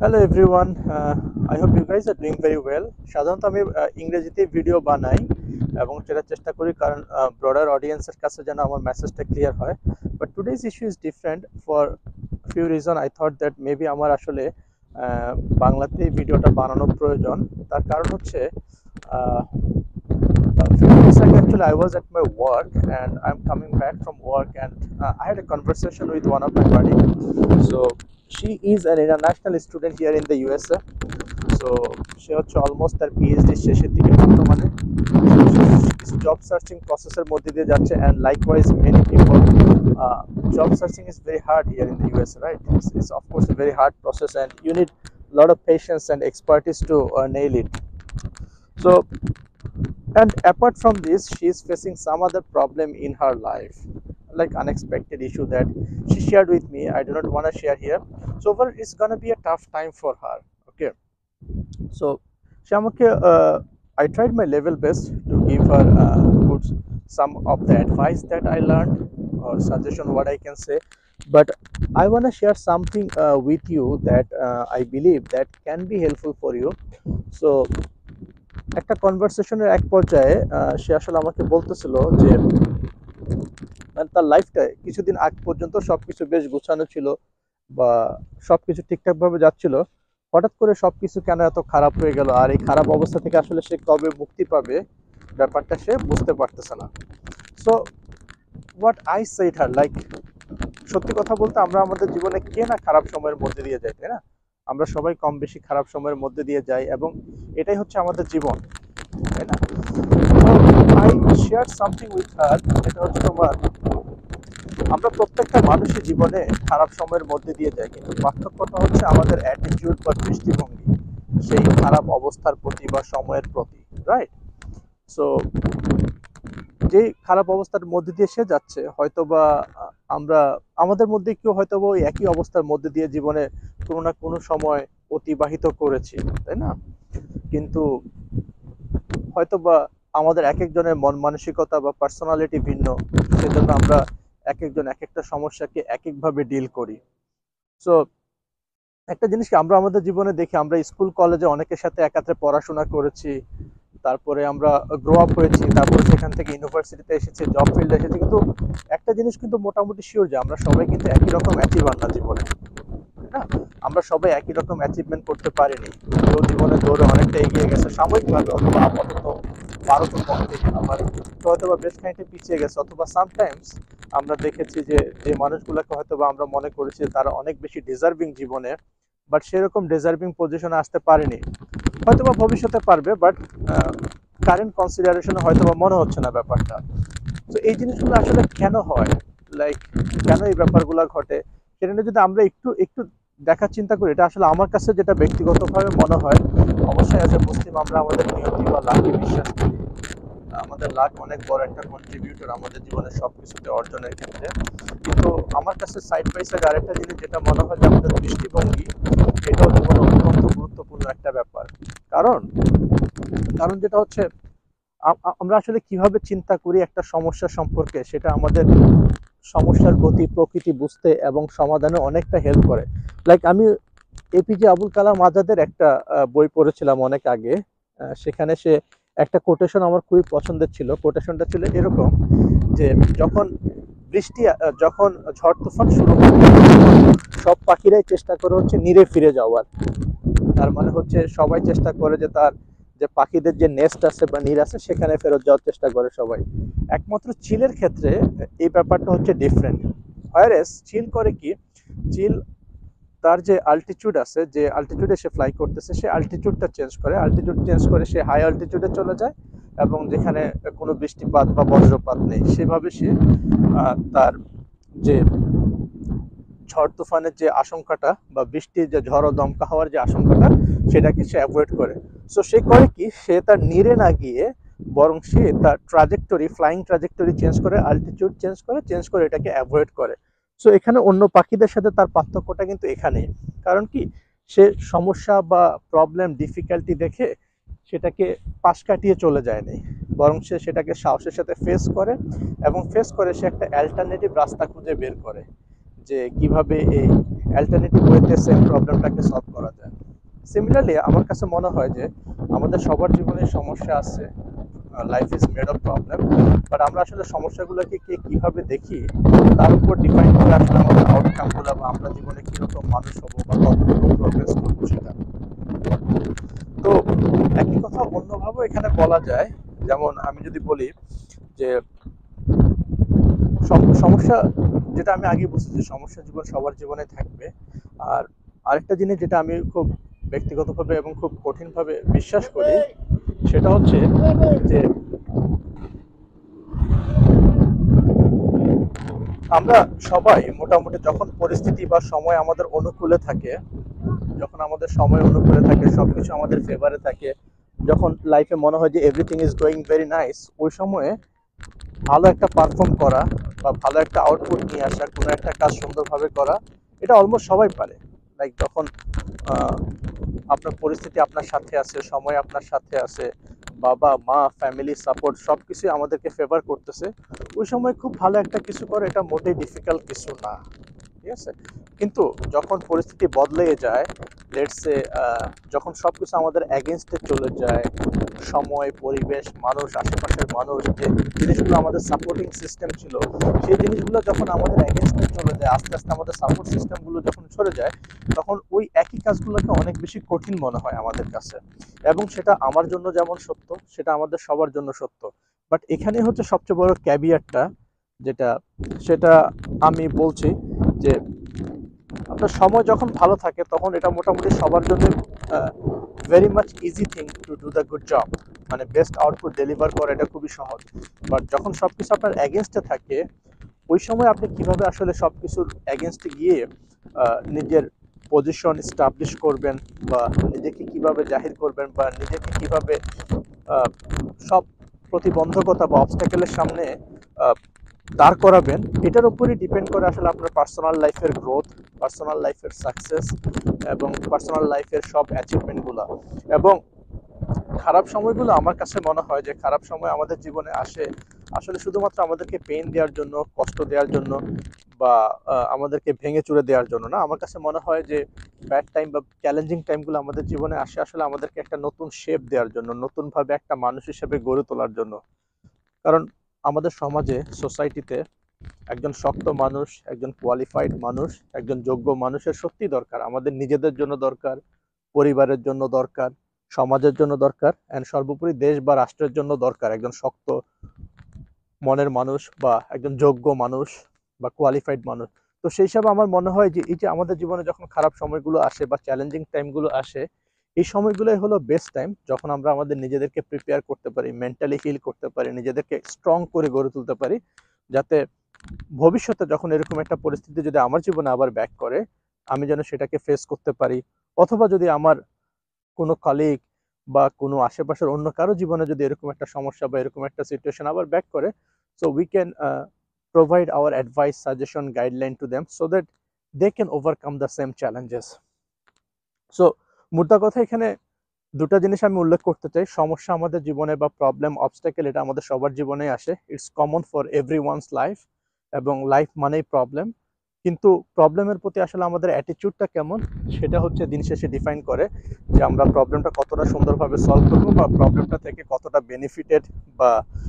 Hello everyone, I hope you guys are doing very well. সাধারণত আমি ইংরেজিতে video বানাই এবং সেটা চেষ্টা করি কারণ ব্রডার অডিয়েন্সের কাছে যেন আমার মেসেজটা ক্লিয়ার হয়। But today's issue is different for few reason. I thought that maybe আমার আসলে বাংলাতেই ভিডিওটা বানানো প্রয়োজন। তার কারণ হচ্ছে a few minutes ago actually I was at my work and I'm coming back from work and I had a conversation with one of my buddy. So she is an international student here in the USA. So she হচ্ছে almost তার PhD শেষের দিকে বর্তমানে job searching প্রসেসের মধ্যে দিয়ে যাচ্ছে and likewise many people job searching is very hard here in the US, right? It's of course a very hard process and you need a lot of patience and expertise to nail it. So and apart from this she is facing some other problem in her life, like unexpected issue that she shared with me. I do not want to share here. So but it's gonna be a tough time for her. Okay, so she আমাকে I tried my level best to give her good some of the advice that I learned or suggestion what I can say, but I want to share something with you that I believe that can be helpful for you. So একটা কনভারসেশনের এক পর্যায়ে সে আসলে আমাকে বলতেছিল যে তার লাইফটায় কিছুদিন আগ পর্যন্ত সবকিছু বেশ গোছানো ছিল বা সবকিছু ঠিকঠাক ভাবে যাচ্ছিল, হঠাৎ করে সবকিছু কেন এত খারাপ হয়ে গেল আর এই খারাপ অবস্থা থেকে আসলে সে কবে মুক্তি পাবে ব্যাপারটা সে বুঝতে পারতেছে না। So what I said her, like সত্যি কথা বলতে আমরা আমাদের জীবনে কে না খারাপ সময়ের মধ্যে দিয়ে যাই, তাই না? আমরা সবাই কম বেশি খারাপ সময়ের মধ্যে দিয়ে যাই এবং এটাই হচ্ছে আমাদের জীবন, তাই না? I share something with her, এটা হচ্ছে তোমার আমরা প্রত্যেকটা মানুষের জীবনে খারাপ সময়ের মধ্যে দিয়ে যাই, কিন্তু পার্থক্যটা হচ্ছে আমাদের অ্যাটিটিউড বা দৃষ্টিভঙ্গি সেই খারাপ অবস্থার প্রতি বা সময়ের প্রতি, রাইট? সো যে খারাপ অবস্থার মধ্যে দিয়ে সে যাচ্ছে হয়তোবা আমরা আমাদের মধ্যে কেউ হয়তোবা ওই একই অবস্থার মধ্যে দিয়ে জীবনে কোনো না কোনো সময় অতিবাহিত করেছি, তাই না? কিন্তু হয়তোবা আমাদের এক একজনের মন মানসিকতা বা পার্সোনালিটি ভিন্ন, সেজন্য আমরা এক একজন এক একটা সমস্যাকে এক একভাবে ডিল করি। সো একটা জিনিস কি আমরা আমাদের জীবনে দেখি, আমরা স্কুল কলেজে অনেকের সাথে একাত্রে পড়াশোনা করেছি, তারপরে আমরা গ্রো আপ হয়েছি, তারপরে সেখান থেকে ইউনিভার্সিটিতে এসেছি, জব ফিল্ডে এসেছি, কিন্তু একটা জিনিস কিন্তু মোটামুটি শিওর যে আমরা সবাই কিন্তু একই রকম অ্যাচিভার না জীবনে, না? আমরা সবাই একই রকম অ্যাচিভমেন্ট করতে পারিনি। কেউ জীবনে দৌড়ে অনেকটা এগিয়ে গেছে সাময়িকভাবে, অথবা আপাতত ভারত পথে, আবার কেউ হয়তোবা বেশ খানিকটা পিছিয়ে গেছে, অথবা সামটাইমস আমরা দেখেছি যে যে মানুষগুলোকে হয়তোবা আমরা মনে করেছি তারা অনেক বেশি ডিজার্ভিং জীবনে, বাট সেরকম ডিজার্ভিং পজিশনে আসতে পারেনি। হয়তোবা ভবিষ্যতে পারবে, বাট কারেন্ট কনসিডারেশনে হয়তোবা মনে হচ্ছে না ব্যাপারটা। তো এই জিনিসগুলো আসলে কেন হয়, লাইক কেন এই ব্যাপারগুলো ঘটে, সেটা নিয়ে যদি আমরা একটু একটু দেখার চিন্তা করি, এটা আসলে আমার কাছে যেটা ব্যক্তিগতভাবে মনে হয়, অবশ্যই অ্যাজ এ মুসলিম আমরা আমাদের নিয়তি বা লাকে বিশ্বাস করি। আমাদের লাক অনেক বড় একটা কন্ট্রিবিউটর আমাদের জীবনের সবকিছুতে অর্জনের ক্ষেত্রে, কিন্তু আমার কাছে সাইড বাই সাইড আরেকটা জিনিস যেটা মনে হয় যে আমাদের দৃষ্টিভঙ্গি, এটাও জীবনে অত্যন্ত গুরুত্বপূর্ণ একটা ব্যাপার। কারণ কারণ যেটা হচ্ছে আমরা আসলে কিভাবে চিন্তা করি একটা সমস্যা সম্পর্কে, সেটা আমাদের সমস্যার গতি প্রকৃতি বুঝতে এবং সমাধানে অনেকটা হেল্প করে। লাইক আমি এপিজে আবুল কালাম আজাদের একটা বই পড়েছিলাম অনেক আগে, সেখানে সে একটা কোটেশন আমার খুবই পছন্দের ছিল। কোটেশনটা ছিল এরকম যে যখন বৃষ্টি যখন ঝড় তুফান শুরু হয় সব পাখিরাই চেষ্টা করে হচ্ছে নীড়ে ফিরে যাওয়ার। তার মানে হচ্ছে সবাই চেষ্টা করে যে তার যে পাখিদের যে নেস্ট আছে বা নীড় আছে সেখানে ফেরত যাওয়ার চেষ্টা করে সবাই। একমাত্র চিলের ক্ষেত্রে এই ব্যাপারটা হচ্ছে ডিফারেন্ট। হোয়ারেস চিল করে কি, চিল তার যে আল্টিটিউড আছে, যে আল্টিটিউডে সে ফ্লাই করতেছে, সে আল্টিটিউডটা আল্টিটিউড চেঞ্জ করে সে হাই আল্টিটিউডে চলে যায় এবং যেখানে কোনো বৃষ্টিপাত বা বজ্রপাত নেই সেভাবে সে তার যে ঝড় তুফানের যে আশঙ্কাটা বা বৃষ্টির যে ঝড় ও দমকা হওয়ার যে আশঙ্কাটা, সেটাকে সে অ্যাভয়েড করে। সো সে করে কি, সে তার নীড়ে না গিয়ে বরং সে তার ট্রাজেক্টরি, ফ্লাইং ট্রাজেক্টরি চেঞ্জ করে, আল্টিটিউড চেঞ্জ করে এটাকে অ্যাভয়েড করে। সো এখানে অন্য পাখিদের সাথে তার পার্থক্যটা কিন্তু এখানেই। কারণ কি, সে সমস্যা বা প্রবলেম ডিফিকাল্টি দেখে সেটাকে পাশ কাটিয়ে চলে যায়নি, বরং সে সেটাকে সাহসের সাথে ফেস করে এবং ফেস করে সে একটা অ্যালটারনেটিভ রাস্তা খুঁজে বের করে যে কিভাবে এই অ্যালটারনেটিভ ওয়েতে সেম প্রবলেমটাকে সলভ করা যায়। সিমিলারলি আমার কাছে মনে হয় যে আমাদের সবার জীবনে সমস্যা আছে, life is made of problem, but আমরা আসলে সমস্যাগুলোকে কে কীভাবে দেখি তার উপর ডিফাইন করে আসলে আমাদের আউটকামগুলো বা আমরা জীবনে কীরকম মানুষ হবো বা কতটুকু প্রোগ্রেস করবো সেটা। তো একই কথা অন্যভাবে এখানে বলা যায়, যেমন আমি যদি বলি যে সমস্যা, যেটা আমি আগে বলছি যে সমস্যা জীবন সবার জীবনে থাকবে। আর আরেকটা জিনিস যেটা আমি খুব ব্যক্তিগতভাবে এবং খুব কঠিনভাবে বিশ্বাস করি সেটা হচ্ছে যে আমরা সবাই মোটামুটি যখন পরিস্থিতি বা সময় আমাদের অনুকূলে থাকে, যখন আমাদের সময় অনুকূলে থাকে, সবকিছু আমাদের ফেভারে থাকে, যখন লাইফে মনে হয় যে everything is going very nice, ওই সময়ে ভালো একটা পারফর্ম করা বা ভালো একটা আউটপুট নিয়ে আসা, কোনো একটা কাজ সুন্দরভাবে করা, এটা অলমোস্ট সবাই পারে। লাইক যখন আপনার পরিস্থিতি আপনার সাথে আছে, সময় আপনার সাথে আছে, বাবা মা ফ্যামিলি সাপোর্ট সব কিছুই আমাদেরকে ফেভার করতেছে, ওই সময় খুব ভালো একটা কিছু করে এটা মোটেই ডিফিকাল্ট কিছু না, ঠিক আছে। কিন্তু যখন পরিস্থিতি বদলে যায়, লেটসে যখন সব কিছু আমাদের অ্যাগেনস্টে চলে যায়, সময়, পরিবেশ, মানুষ, আশেপাশের মানুষ, যে জিনিসগুলো আমাদের সাপোর্টিং সিস্টেম ছিল, সেই জিনিসগুলো যখন আমাদের অ্যাগেনস্টে চলে যায়, আস্তে আস্তে আমাদের সাপোর্ট সিস্টেমগুলো যখন সরে যায়, তখন ওই একই কাজগুলোকে অনেক বেশি কঠিন মনে হয় আমাদের কাছে। এবং সেটা আমার জন্য যেমন সত্য, সেটা আমাদের সবার জন্য সত্য। বাট এখানে হচ্ছে সবচেয়ে বড় ক্যাভিয়ারটা, যেটা সেটা আমি বলছি যে আপনার সময় যখন ভালো থাকে তখন এটা মোটামুটি সবার জন্য very much easy thing to do the good job, মানে বেস্ট আউটপুট ডেলিভার করা এটা খুবই সহজ। বাট যখন সব কিছু আপনার অ্যাগেনস্টে থাকে, ওই সময় আপনি কিভাবে আসলে সব কিছুর অ্যাগেনস্টে গিয়ে নিজের পজিশন স্টাবলিশ করবেন বা নিজেকে কিভাবে জাহির করবেন বা নিজেকে কিভাবে সব প্রতিবন্ধকতা বা অবস্ট্যাকেলের সামনে দাঁড় করাবেন, এটার উপরই ডিপেন্ড করে আসলে আপনার পার্সোনাল লাইফের গ্রোথ, পার্সোনাল লাইফের সাকসেস এবং পার্সোনাল লাইফের সব অ্যাচিভমেন্টগুলো। এবং খারাপ সময়গুলো আমার কাছে মনে হয় যে খারাপ সময় আমাদের জীবনে আসে আসলে শুধুমাত্র আমাদেরকে পেইন দেওয়ার জন্য, কষ্ট দেওয়ার জন্য বা আমাদেরকে ভেঙে চুরে দেওয়ার জন্য না। আমার কাছে মনে হয় যে ব্যাড টাইম বা চ্যালেঞ্জিং টাইমগুলো আমাদের জীবনে আসে আসলে আমাদেরকে একটা নতুন শেপ দেওয়ার জন্য, নতুনভাবে একটা মানুষ হিসেবে গড়ে তোলার জন্য। কারণ আমাদের সমাজে, সোসাইটিতে একজন শক্ত মানুষ, একজন কোয়ালিফাইড মানুষ, একজন যোগ্য মানুষের সত্যি দরকার। আমাদের নিজেদের জন্য দরকার, পরিবারের জন্য দরকার, সমাজের জন্য দরকার, অ্যান্ড সর্বোপরি দেশ বা রাষ্ট্রের জন্য দরকার একজন শক্ত মনের মানুষ বা একজন যোগ্য মানুষ বা কোয়ালিফাইড মানুষ। তো সেই হিসাবে আমার মনে হয় যে এই যে আমাদের জীবনে যখন খারাপ সময়গুলো আসে বা চ্যালেঞ্জিং টাইমগুলো আসে, এই সময়গুলোই হলো বেস্ট টাইম যখন আমরা আমাদের নিজেদেরকে প্রিপেয়ার করতে পারি, মেন্টালি হিল করতে পারি, নিজেদেরকে স্ট্রং করে গড়ে তুলতে পারি, যাতে ভবিষ্যতে যখন এরকম একটা পরিস্থিতি যদি আমার জীবনে আবার ব্যাক করে, আমি যেন সেটাকে ফেস করতে পারি। অথবা যদি আমার কোনো কলিগ বা কোনো আশেপাশের অন্য কারো জীবনে যদি এরকম একটা সমস্যা বা এরকম একটা সিচুয়েশন আবার ব্যাক করে, so we can provide our advice, suggestion, guideline to them so that they can overcome the same challenges. So মোদ্দা কথা এখানে দুটো জিনিস আমি উল্লেখ করতে চাই। সমস্যা আমাদের জীবনে বা প্রবলেম, অবস্ট্যাকেল, এটা আমাদের সবার জীবনেই আসে। It's common for everyone's life, এবং লাইফ মানেই প্রবলেম। কিন্তু প্রবলেমের প্রতি আসলে আমাদের অ্যাটিটিউডটা কেমন, সেটা হচ্ছে দিন শেষে ডিফাইন করে যে আমরা প্রবলেমটা কতটা সুন্দরভাবে সলভ করবো বা প্রবলেমটা থেকে কতটা বেনিফিটেড বা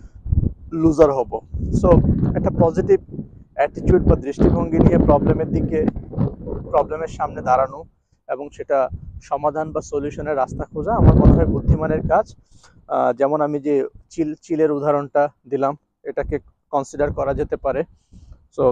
লুজার হব। সো একটা পজিটিভ অ্যাটিটিউড বা দৃষ্টিভঙ্গি নিয়ে প্রবলেমের দিকে, প্রবলেমের সামনে দাঁড়ানো এবং সেটা সমাধান বা সলিউশনের রাস্তা খোঁজা আমার মনে হয় বুদ্ধিমানের কাজ। যেমন আমি যে চিলের উদাহরণটা দিলাম, এটাকে কনসিডার করা যেতে পারে। সো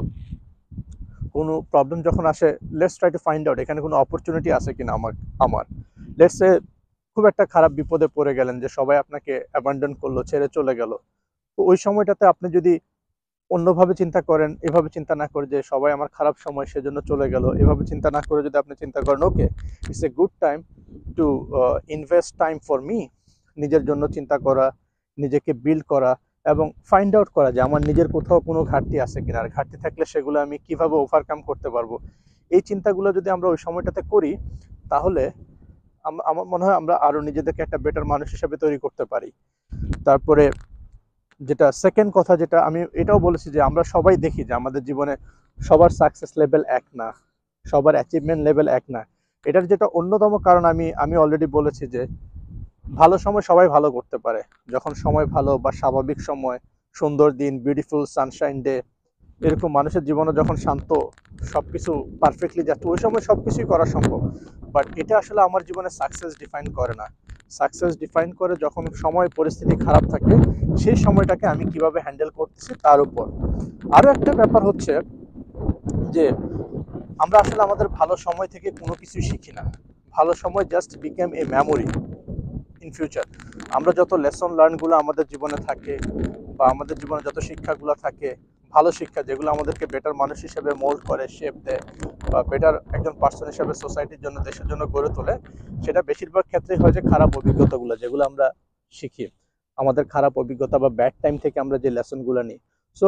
কোনো প্রবলেম যখন আসে, let's try to find out এখানে কোনো অপরচুনিটি আছে কিনা আমার লেটস সে খুব একটা খারাপ বিপদে পড়ে গেলেন যে সবাই আপনাকে অ্যাবান্ডন করলো, ছেড়ে চলে গেল। তো ওই সময়টাতে আপনি যদি অন্যভাবে চিন্তা করেন, এভাবে চিন্তা না করে যে সবাই আমার খারাপ সময় সেজন্য চলে গেল, এভাবে চিন্তা না করে যদি আপনি চিন্তা করেন okay, it's a good time to invest time for me, নিজের জন্য চিন্তা করা, নিজেকে বিল্ড করা এবং ফাইন্ড আউট করা যে আমার নিজের কোথাও কোনো ঘাটতি আছে কিনা, আর ঘাটতি থাকলে সেগুলো আমি কিভাবে ওভারকাম করতে পারবো। এই চিন্তাগুলো যদি আমরা ওই সময়টাতে করি, তাহলে আমার মনে হয় আমরা আরো নিজেদেরকে একটা বেটার মানুষ হিসেবে তৈরি করতে পারি। তারপরে যেটা সেকেন্ড কথা, যেটা আমি এটাও বলেছি যে আমরা সবাই দেখি যে আমাদের জীবনে সবার সাকসেস লেভেল এক না। সবার অ্যাচিভমেন্ট লেভেল এক না। এটার যেটা অন্যতম কারণ আমি অলরেডি বলেছি যে ভালো সময় সবাই ভালো করতে পারে। যখন সময় ভালো বা স্বাভাবিক সময়, সুন্দর দিন, বিউটিফুল সানশাইন ডে, এরকম মানুষের জীবনে যখন শান্ত সবকিছু পারফেক্টলি যাচ্ছে, ওই সময় সবকিছুই করা সম্ভব। বাট এটা আসলে আমার জীবনে সাকসেস ডিফাইন করে না। সাকসেস ডিফাইন করে যখন সময় পরিস্থিতি খারাপ থাকে, সেই সময়টাকে আমি কিভাবে হ্যান্ডেল করতেছি তার উপর। আরও একটা ব্যাপার হচ্ছে যে আমরা আসলে আমাদের ভালো সময় থেকে কোনো কিছুই শিখি না। ভালো সময় just became a memory in future. আমরা যত লেসন লার্নগুলো আমাদের জীবনে থাকে বা আমাদের জীবনে যত শিক্ষাগুলো থাকে, ভালো শিক্ষা যেগুলো আমাদেরকে বেটার মানুষ হিসেবে মোল্ড করে, শেপ দেয় বা বেটার একজন পার্সন হিসেবে সোসাইটির জন্য, দেশের জন্য গড়ে তোলে, সেটা বেশিরভাগ ক্ষেত্রেই হয় যে খারাপ অভিজ্ঞতাগুলো যেগুলো আমরা শিখি, আমাদের খারাপ অভিজ্ঞতা বা ব্যাড টাইম থেকে আমরা যে লেসনগুলো নিই। সো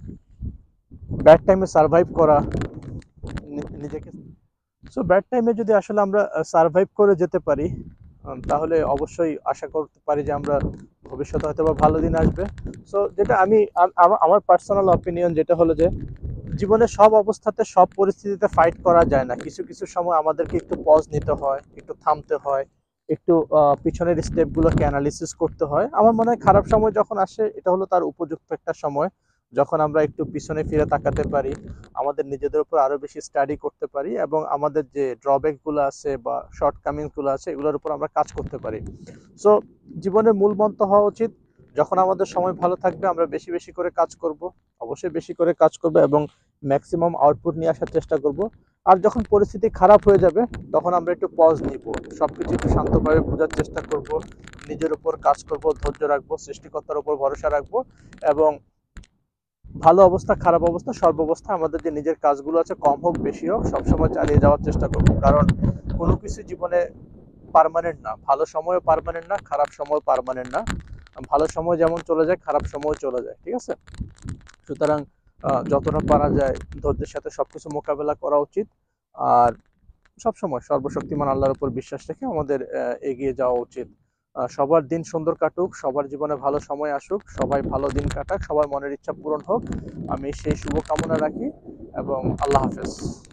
ব্যাড টাইমে সার্ভাইভ করা, নিজেকে, সো ব্যাড টাইমে যদি আসলে আমরা সার্ভাইভ করে যেতে পারি, তাহলে অবশ্যই আশা করতে পারি যে আমরা ভবিষ্যতে হয়তো বা ভালো দিন আসবে। সো যেটা আমার পার্সোনাল অপিনিয়ন যেটা হলো যে জীবনে সব অবস্থাতে সব পরিস্থিতিতে ফাইট করা যায় না। কিছু কিছু সময় আমাদেরকে একটু পজ নিতে হয়, একটু থামতে হয়, একটু পিছনের স্টেপগুলোকে অ্যানালিসিস করতে হয়। আমার মনে হয় খারাপ সময় যখন আসে, এটা হলো তার উপযুক্ত একটা সময়, যখন আমরা একটু পিছনে ফিরে তাকাতে পারি, আমাদের নিজেদের উপর আরো বেশি স্টাডি করতে পারি এবং আমাদের যে ড্রব্যাকগুলো আছে বা শর্টকামিংসগুলো আছে এগুলোর উপর আমরা কাজ করতে পারি। সো জীবনের মূল মন্ত্র হওয়া উচিত, যখন আমাদের সময় ভালো থাকবে আমরা বেশি বেশি করে কাজ করব, অবশ্যই বেশি করে কাজ করব এবং ম্যাক্সিমাম আউটপুট নিয়ে আসার চেষ্টা করব। আর যখন পরিস্থিতি খারাপ হয়ে যাবে, তখন আমরা একটু পজ নিব, সবকিছু একটু শান্তভাবে বোঝার চেষ্টা করব, নিজের উপর কাজ করব, ধৈর্য রাখবো, সৃষ্টিকর্তার উপর ভরসা রাখবো এবং ভালো অবস্থা খারাপ অবস্থা সর্বাবস্থা আমাদের যে নিজের কাজগুলো আছে, কম হোক বেশি হোক, সবসময় চালিয়ে যাওয়ার চেষ্টা করব। কারণ কোনো কিছু জীবনে পার্মানেন্ট না, ভালো সময়ও পার্মানেন্ট না, খারাপ সময়ও পার্মানেন্ট না। ভালো সময় যেমন চলে যায়, খারাপ সময়ও চলে যায়, ঠিক আছে? সুতরাং যতটা পারা যায় ধৈর্যের সাথে সবকিছু মোকাবেলা করা উচিত। আর সবসময় সর্বশক্তিমান আল্লাহর উপর বিশ্বাস রেখে আমাদের এগিয়ে যাওয়া উচিত। সবার দিন সুন্দর কাটুক, সবার জীবনে ভালো সময় আসুক, সবাই ভালো দিন কাটাক, সবার মনের ইচ্ছা পূরণ হোক, আমি সেই শুভকামনা রাখি এবং আল্লাহ হাফেজ।